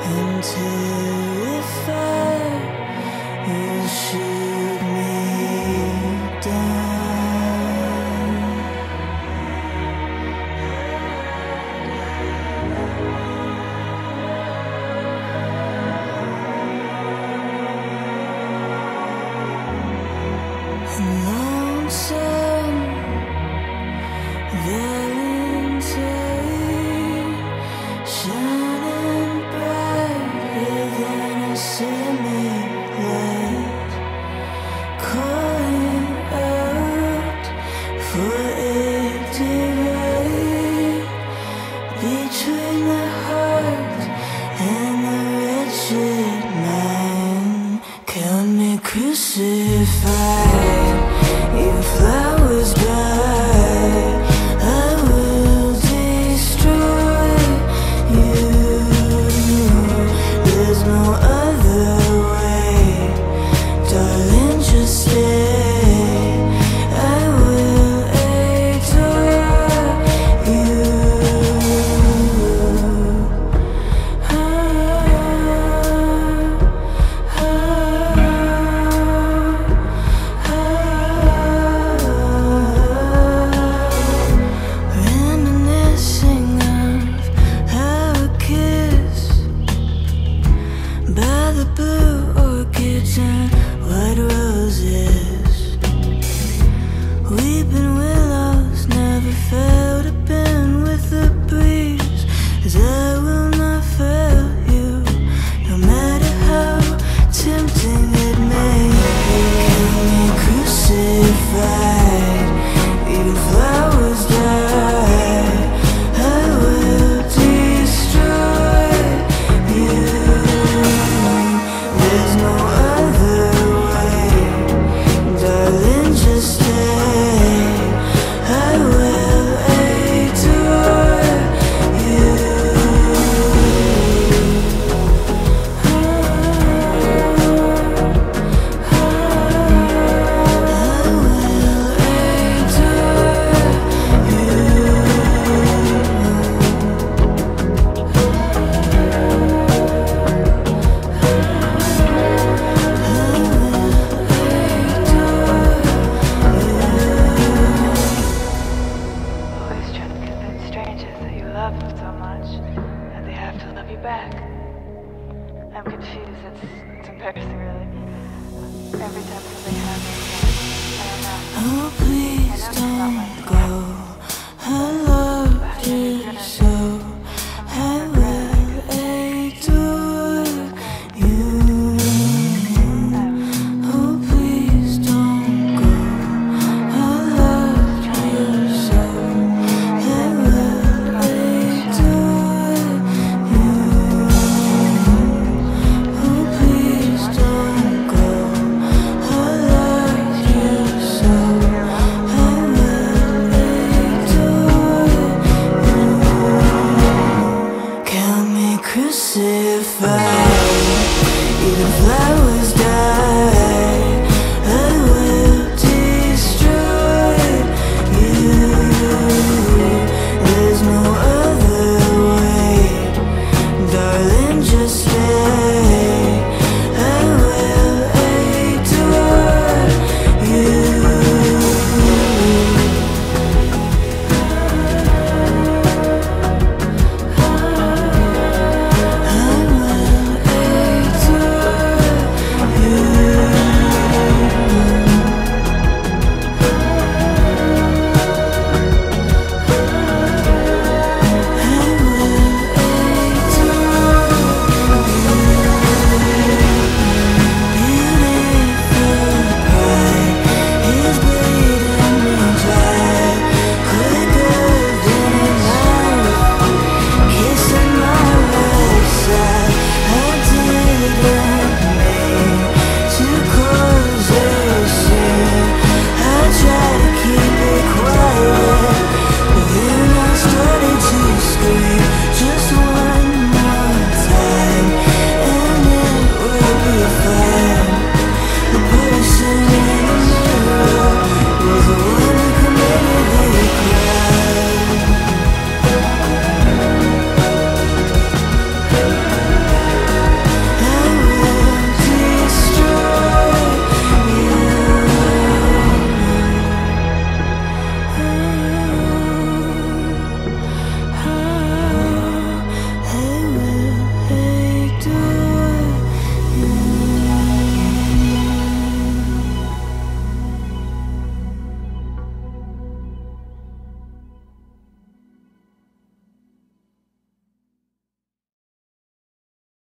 Lonesome valentine, shining brighter than a semi light, calling out for it to lie between the heart and the wretched mind. Count me crucified. If flowers die, I will destroy you. There's no other way, darling, just stay. I will adore you. Reminiscing of our kiss by the blue orchids and white roses. Weeping willows never failed to bend with the breeze, as I will not fail you, no matter how tempting it may be. Count me crucified. Even flowers die, I will destroy you. There's no other way, darling, just stay. I will adore you. Always trying to convince strangers that you love them so much that they have to love you back. I'm confused. It's embarrassing, really. Every time something happens, I don't know. Oh, please don't go. I loved you so. I will adore you. Oh, please don't go. I loved you so. I will adore you. Oh, please don't go. I loved you so. I will adore you. Count me crucified. Even flowers die, I will destroy you. There's no other way, darling, just stay.